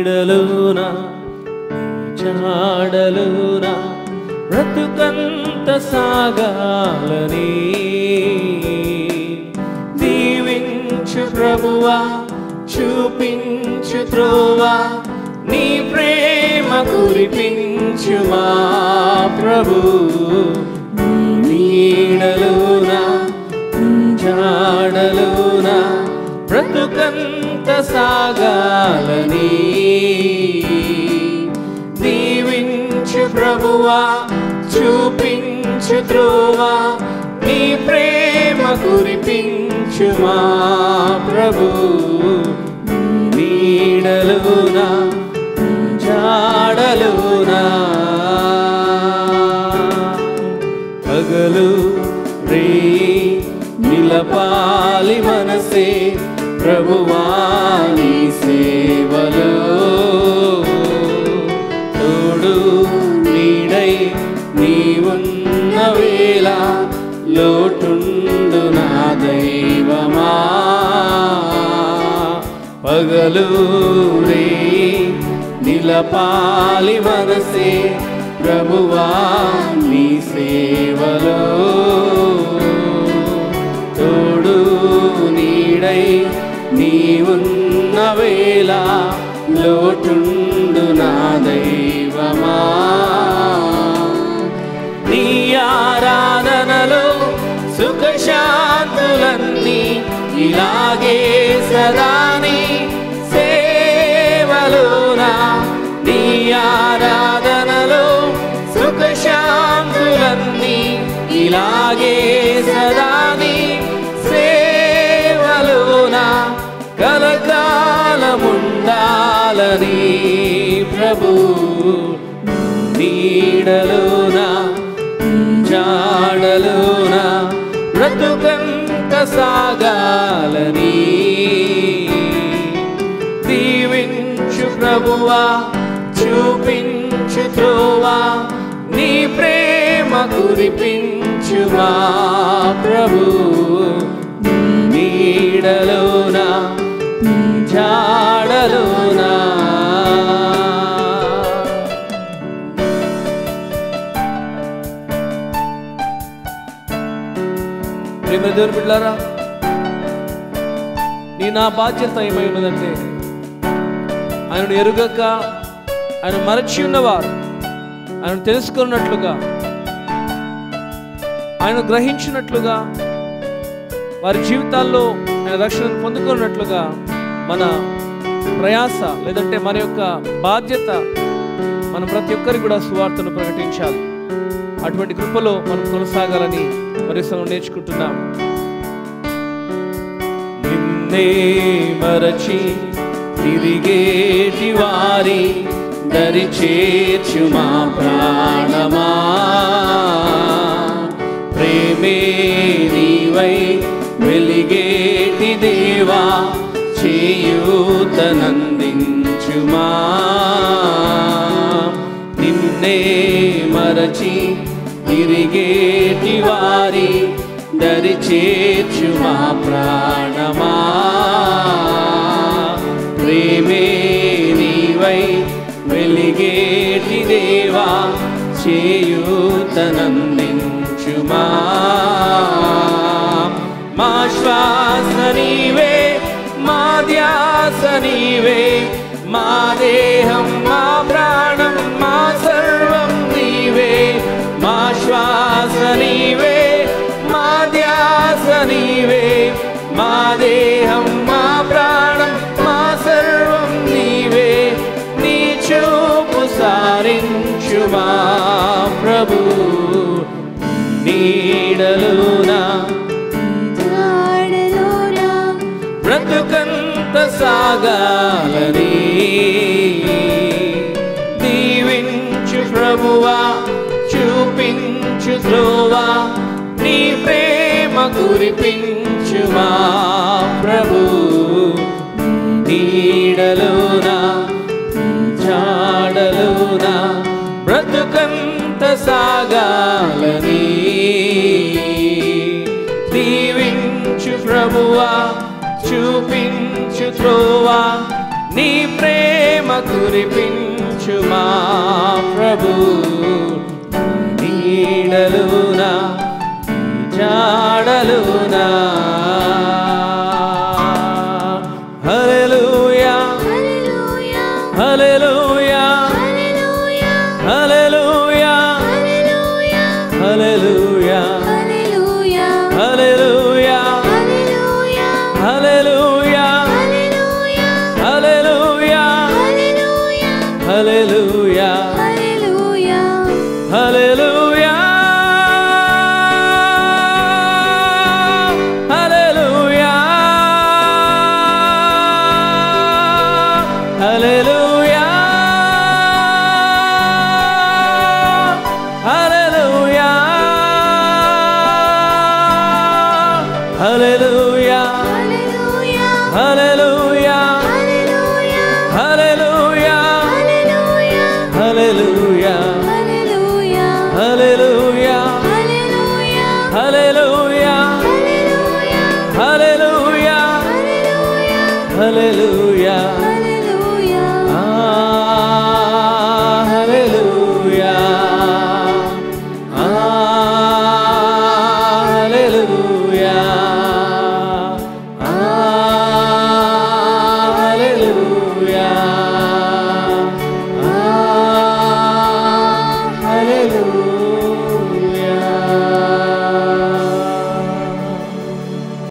నీడలోన చాడలోన బ్రతుకంత సాగాలని దీవించు ప్రభువా, చూపించు త్రోవా, నీ ప్రేమ కురిపించు మా ప్రభు. నీడలోన జాడలోన బ్రతుకంత సాగాలని దీవించు ప్రభువా, చూపించు త్రోవా, నీ ప్రేమ కురిపించు మా ప్రభు. నీడలోన జాడలోన పగలు రే నిలపాలి మనసే ప్రభువా నీ సేవలో. తోడు నీడై నీవున్న వేళ లోటుండు నా దైవమా. పగలు రే నిలపాలి మనసే ప్రభువా నీ సేవలో. తోడు నీడై నీవున్న వేళ లోటుండు నా దైవమా. నీ ఆరాధనలో సుఖశాంతులన్నీ ఇలాగే సదాని సేవలోనా. నీ ఆరాధనలో సుఖశాంతులన్నీ ఇలాగే సదాని సేవలోనా కలకాలముండాలని ప్రభు. నీడలోన జాడలోన బ్రతుకంత సాగాలని దీవించు ప్రభువా, చూపించు త్రోవా, నీ ప్రేమ కురిపించు మా ప్రభు. నీడలోన జాడలోన ప్రేమ దేవుని బిడ్డలారా, నా బాధ్యత ఏమై ఉన్నదంటే ఆయనను ఎరుగక ఆయన మరచి ఉన్నవారు ఆయన తెలుసుకున్నట్లుగా, ఆయన గ్రహించినట్లుగా, వారి జీవితాల్లో ఆయన రక్షణను పొందుకున్నట్లుగా మన ప్రయాస లేదంటే మన యొక్క బాధ్యత మనం ప్రతి ఒక్కరికి కూడా సువార్తను ప్రకటించాలి. అటువంటి కృపలో మనం కొనసాగాలని మరోసారి నేర్చుకుంటున్నాం. నిన్నే మరచి తిరిగేటి వారి దరి చేర్చు మా ప్రాణమా. ప్రేమే నీవై వెలిగేటి దేవా, చేయూతనందించుమా. నిన్నే మరచి తిరిగేటి వారి దరి చేర్చు మా ప్రాణమా. ప్రేమే నీవై వెలిగేటి దేవా, చేయూతనందించుమా. మా శ్వాస నీవే, మా ధ్యాస నీవే, మా దేహం మా ప్రాణం మా సర్వం నీవే. మా శ్వాస నీవే, మా ధ్యాస నీవే, మా దేహం మా ప్రాణం మా సర్వం నీవే. నీ చూపు సారించు మా ప్రభు. నీడలోన బ్రతుకంత సాగాలని దీవించు ప్రభువా, చూపించు త్రోవా, నీ ప్రేమ కురిపించు మా ప్రభు. నీడలోన జాడలోన బ్రతుకంత సాగాలని దీవించు ప్రభువా, చూపించు త్రోవా, నీ ప్రేమ కురిపించు మా ప్రభు నీడలునా జాడలునా హల్లెలూయా హల్లెలూయా హల్లెలూయా హల్లెలూయా హల్లెలూయా హల్లెలూయా హల్లెలూయా హల్లెలూయా హల్లెలూయా Hallelujah, hallelujah, hallelujah, hallelujah, hallelujah, hallelujah, hallelujah, hallelujah.